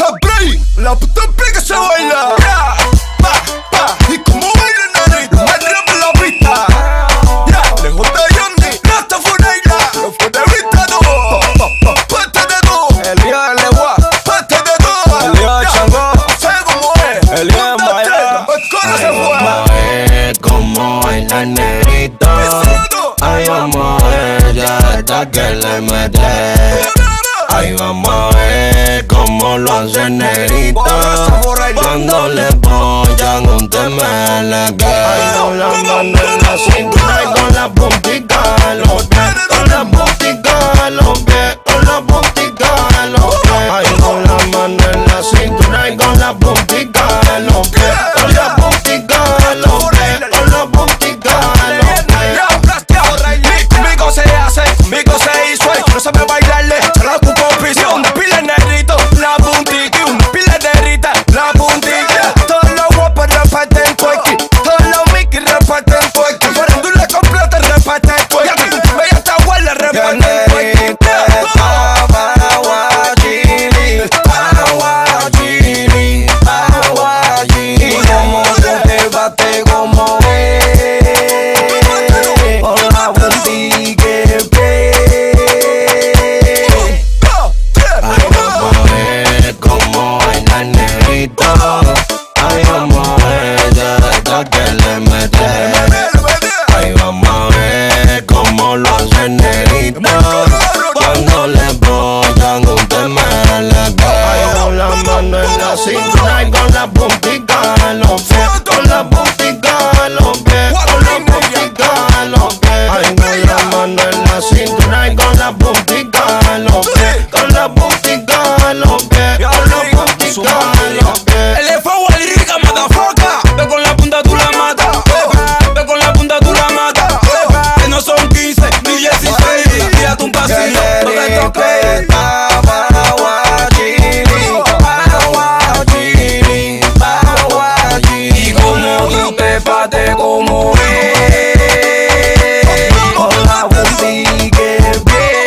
play, la puta play que se baila. Y como baila Nani, me atrapa la pista. Lejos de Johnny, no está Funeira. Los Funeiristas no, parte de todo. El día del Legua, parte de todo. El día de Chango, sé cómo es. El día de Maya, ¿cómo se fue? Como baila el negrito. Ay, vamos a ver, ya está que le mete. Ay, vamos a ver cómo lo hace el negrito. Cuando le pollan un TMLG. Con la mano en la cintura y con la puntica de los pies. Con la puntica de los pies. Con la puntica de los pies. Ay, con la mano en la cintura y con la puntica de los pies. Con la puntica de los pies. Con la puntica de los pies. Conmigo se hace, conmigo se hizo. No sabe bailarle, se la ocupo oficio. Una pila negrito, la puntica. Una pila negrita, la puntica. Todos los guapos reparten cuequi. Todos los Mickey reparten cuequi. Farándula completa reparten cuequi. Bella está buena, reparten cuequi. Ay, vamos a ver, ya está que le mete. Ay, vamos a ver cómo lo hace el negrito. Cuando le pollan un TMLG. Ay, con la mano en la cintura y con la puntica de los pies. Con la puntica de los pies. Con la puntica de los pies. Ay, con la mano en la cintura y con la puntica de los pies. Con la puntica de los pies. Con la puntica de los pies. Ve con la punta tú la matas. Ve con la punta tú la matas. Que no son 15 ni 16. Tírate un pasillo, no te toques. Y como tú te pates como es. Con la puntita que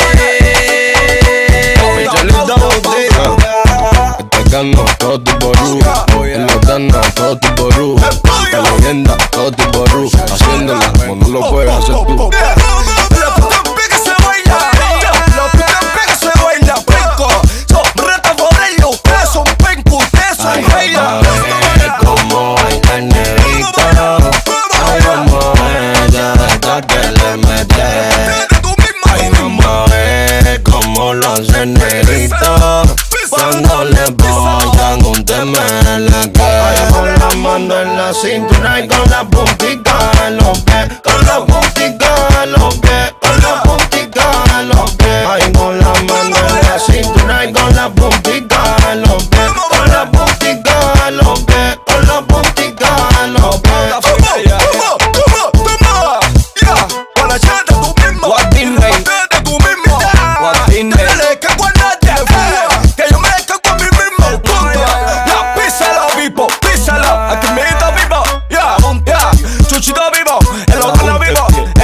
Ganó todo tu ború, en los danos todo tu ború, la leyenda todo tu ború, haciéndola como no lo puedes hacer tú. La puta pega se baila, la puta pega se baila, penco, son retas por ellos, son penco, ustedes son baila. Como baila el negrito, ay vamos a ver, ya está que le mete. Ay vamos a ver cómo lo hace el negrito. Cuando le pollan un TMLG. Ay, con la mano en la cintura y con la puntica de los pies. Con la puntica de los pies. Con la puntica de los pies. Ay, con la mano en la cintura y con la puntica de los pies. Con la puntica de los pies. Con la puntica de los pies.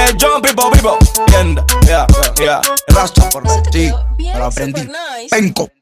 Rasta por ti, me lo aprendí. Penco.